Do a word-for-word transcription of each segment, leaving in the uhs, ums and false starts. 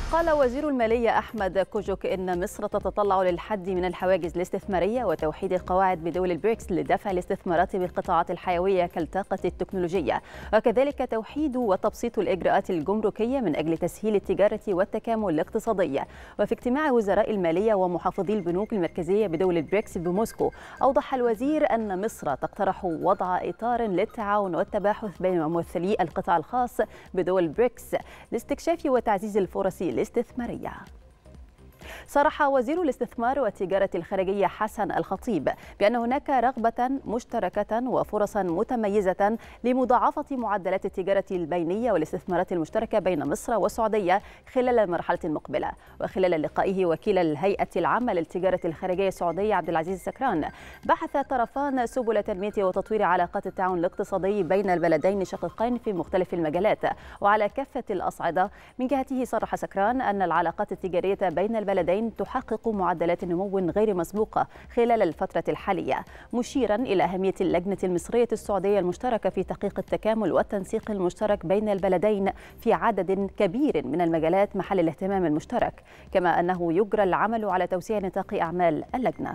قال وزير المالية أحمد كوجوك إن مصر تتطلع للحد من الحواجز الاستثمارية وتوحيد القواعد بدول البريكس لدفع الاستثمارات بالقطاعات الحيوية كالطاقة التكنولوجية، وكذلك توحيد وتبسيط الإجراءات الجمركية من أجل تسهيل التجارة والتكامل الاقتصادي. وفي اجتماع وزراء المالية ومحافظي البنوك المركزية بدول البريكس بموسكو، أوضح الوزير أن مصر تقترح وضع إطار للتعاون والتباحث بين ممثلي القطاع الخاص بدول البريكس لاستكشاف وتعزيز الفرص الاستثمارية. صرح وزير الاستثمار والتجارة الخارجية حسن الخطيب بأن هناك رغبة مشتركة وفرصا متميزة لمضاعفة معدلات التجارة البينية والاستثمارات المشتركة بين مصر والسعودية خلال المرحلة المقبلة. وخلال لقائه وكيل الهيئة العامة للتجارة الخارجية السعودية عبد العزيز سكران، بحث طرفان سبل تنمية وتطوير علاقات التعاون الاقتصادي بين البلدين الشقيقين في مختلف المجالات وعلى كافة الأصعدة. من جهته صرح سكران أن العلاقات التجارية بين البلدين تحقق معدلات نمو غير مسبوقة خلال الفترة الحالية، مشيرا إلى أهمية اللجنة المصرية السعودية المشتركة في تحقيق التكامل والتنسيق المشترك بين البلدين في عدد كبير من المجالات محل الاهتمام المشترك، كما أنه يجرى العمل على توسيع نطاق أعمال اللجنة.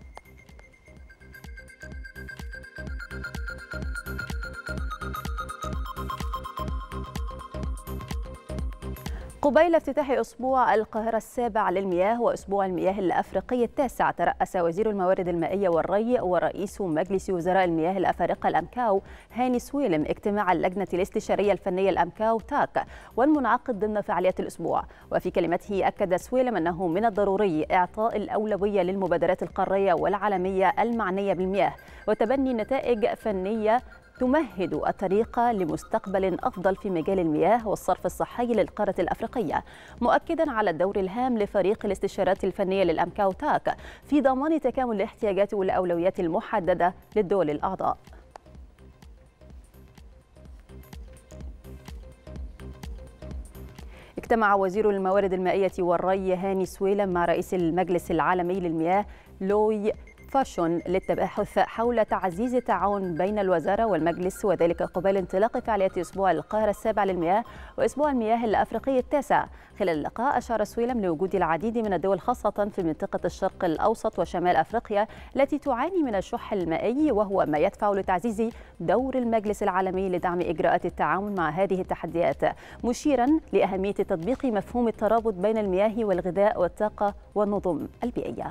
قبيل افتتاح أسبوع القاهرة السابع للمياه وأسبوع المياه الأفريقي التاسع، ترأس وزير الموارد المائية والري ورئيس مجلس وزراء المياه الأفارقة الأمكاو هاني سويلم اجتماع اللجنة الاستشارية الفنية الأمكاو تاك والمنعقد ضمن فعاليات الأسبوع. وفي كلمته أكد سويلم أنه من الضروري إعطاء الأولوية للمبادرات القارية والعالمية المعنية بالمياه وتبني نتائج فنية تمهد الطريق لمستقبل أفضل في مجال المياه والصرف الصحي للقارة الأفريقية، مؤكدا على الدور الهام لفريق الاستشارات الفنية للأمكاو تاك في ضمان تكامل الاحتياجات والأولويات المحددة للدول الأعضاء. اجتمع وزير الموارد المائية والري هاني سويلم مع رئيس المجلس العالمي للمياه لوي فاشون للتباحث حول تعزيز التعاون بين الوزارة والمجلس، وذلك قبيل انطلاق فعاليات أسبوع القاهرة السابع للمياه وأسبوع المياه الأفريقي التاسع. خلال اللقاء أشار سويلم لوجود العديد من الدول خاصة في منطقة الشرق الأوسط وشمال أفريقيا التي تعاني من الشح المائي، وهو ما يدفع لتعزيز دور المجلس العالمي لدعم إجراءات التعاون مع هذه التحديات، مشيرا لأهمية تطبيق مفهوم الترابط بين المياه والغذاء والطاقة والنظم البيئية.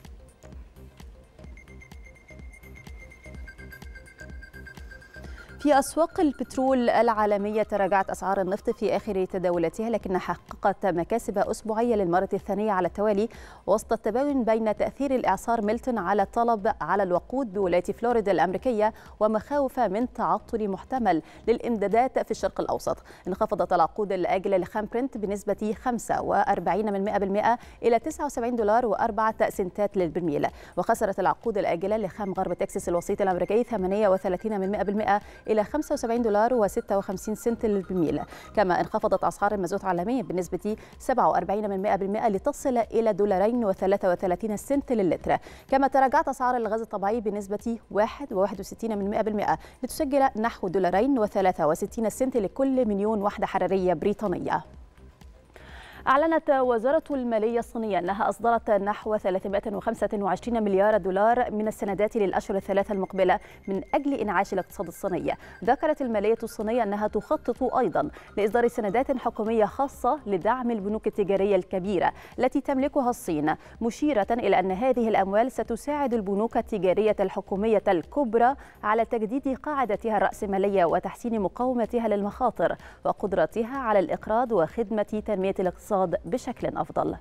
في أسواق البترول العالمية تراجعت أسعار النفط في آخر تداولاتها، لكنها حققت مكاسب أسبوعية للمرة الثانية على التوالي وسط التباين بين تأثير الإعصار ميلتون على الطلب على الوقود بولاية فلوريدا الأمريكية ومخاوف من تعطل محتمل للإمدادات في الشرق الأوسط. انخفضت العقود الآجلة لخام برنت بنسبة خمسة وأربعين بالمئة إلى تسعة وسبعين دولار وأربعة سنتات للبرميل، وخسرت العقود الآجلة لخام غرب تكساس الوسيط الأمريكي ثمانية وثلاثين بالمئة إلى خمسة وسبعين دولار وستة وخمسين سنت للبرميل. كما انخفضت أسعار المازوت عالميا بنسبة سبعة وأربعين بالمئة لتصل إلى دولارين وثلاثة وثلاثين سنت للتر. كما تراجعت أسعار الغاز الطبيعي بنسبة واحد وواحد وستين بالمئة لتسجل نحو دولارين وثلاثة وستين سنت لكل مليون وحدة حرارية بريطانية. أعلنت وزارة المالية الصينية أنها أصدرت نحو ثلاثمائة وخمسة وعشرين مليار دولار من السندات للأشهر الثلاثة المقبلة من أجل إنعاش الاقتصاد الصيني. ذكرت المالية الصينية أنها تخطط أيضا لإصدار سندات حكومية خاصة لدعم البنوك التجارية الكبيرة التي تملكها الصين، مشيرة إلى أن هذه الأموال ستساعد البنوك التجارية الحكومية الكبرى على تجديد قاعدتها الرأسمالية وتحسين مقاومتها للمخاطر وقدرتها على الإقراض وخدمة تنمية الاقتصاد بشكل أفضل.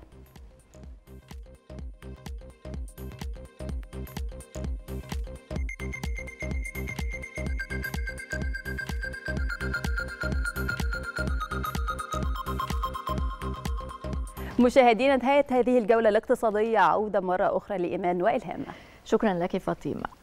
مشاهدينا، نهاية هذه الجولة الاقتصادية، عودة مرة أخرى لإيمان وإلهام. شكرا لك فاطمة.